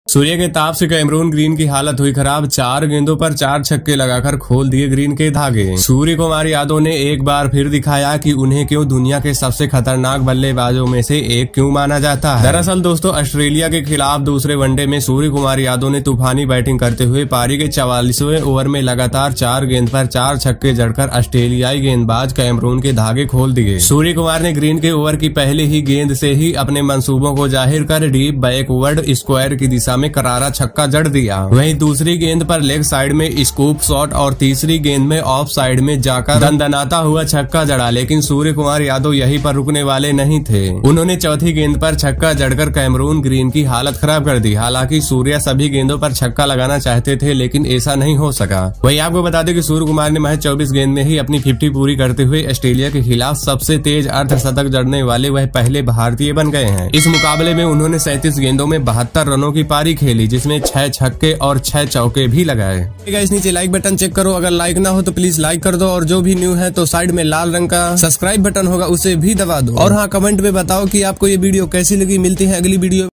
सूर्य के ताप से कैमरून ग्रीन की हालत हुई खराब। 4 गेंदों पर 4 छक्के लगाकर खोल दिए ग्रीन के धागे। सूर्य कुमार यादव ने एक बार फिर दिखाया कि उन्हें क्यों दुनिया के सबसे खतरनाक बल्लेबाजों में से एक क्यों माना जाता है। दरअसल दोस्तों, ऑस्ट्रेलिया के खिलाफ दूसरे वनडे में सूर्य कुमार यादव ने तूफानी बैटिंग करते हुए पारी के 44वें ओवर में लगातार 4 गेंद पर 4 छक्के जड़कर ऑस्ट्रेलियाई गेंदबाज कैमरून के धागे खोल दिए। सूर्य कुमार ने ग्रीन के ओवर की पहली ही गेंद से ही अपने मंसूबों को जाहिर कर डीप बैकवर्ड स्क्वायर की दिशा में करारा छक्का जड़ दिया। वहीं दूसरी गेंद पर लेग साइड में स्कूप शॉट और तीसरी गेंद में ऑफ साइड में जाकर दंदनाता हुआ छक्का जड़ा। लेकिन सूर्य कुमार यादव यहीं पर रुकने वाले नहीं थे। उन्होंने चौथी गेंद पर छक्का जड़कर कैमरून ग्रीन की हालत खराब कर दी। हालांकि सूर्या सभी गेंदों पर छक्का लगाना चाहते थे, लेकिन ऐसा नहीं हो सका। वहीं आपको बता दें कि सूर्य कुमार ने महज 24 गेंद में ही अपनी 50 पूरी करते हुए ऑस्ट्रेलिया के खिलाफ सबसे तेज अर्धशतक जड़ने वाले वह पहले भारतीय बन गए हैं। इस मुकाबले में उन्होंने 37 गेंदों में 72 रनों की पारी खेली, जिसमें 6 छक्के और 6 चौके भी लगाए। गाइस, नीचे लाइक बटन चेक करो, अगर लाइक ना हो तो प्लीज लाइक कर दो, और जो भी न्यू है तो साइड में लाल रंग का सब्सक्राइब बटन होगा, उसे भी दबा दो। और हाँ, कमेंट में बताओ कि आपको ये वीडियो कैसी लगी। मिलती है अगली वीडियो।